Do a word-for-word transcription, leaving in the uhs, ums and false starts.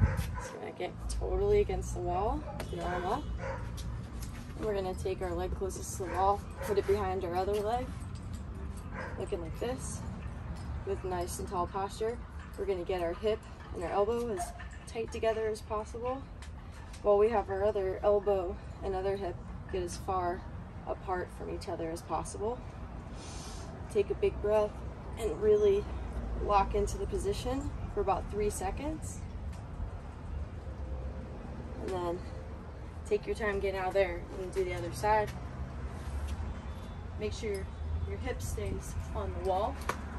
So we're gonna get totally against the wall, get the arm up. And we're gonna take our leg closest to the wall, put it behind our other leg, looking like this, with nice and tall posture. We're gonna get our hip and our elbow as tight together as possible, while we have our other elbow and other hip get as far apart from each other as possible. Take a big breath and really lock into the position for about three seconds. And then take your time getting out of there and do the other side. Make sure your hip stays on the wall.